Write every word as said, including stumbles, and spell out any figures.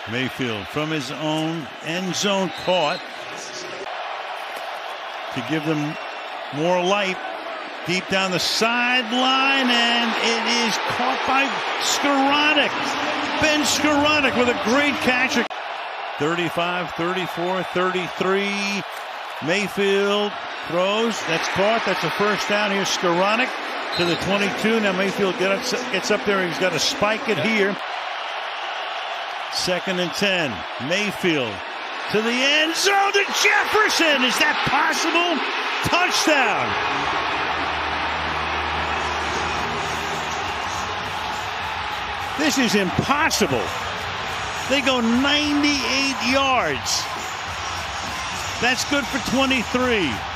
Mayfield from his own end zone caught to give them more light deep down the sideline, and it is caught by Skoranek. Ben Skoranek with a great catch. thirty-five, thirty-four, thirty-three. Mayfield throws. That's caught. That's a first down. Here's Skoranek to the twenty-two. Now Mayfield gets up, gets up there. He's got to spike it here. Second and ten. Mayfield to the end zone to Jefferson. Is that possible? Touchdown. This is impossible. They go ninety-eight yards. That's good for twenty-three.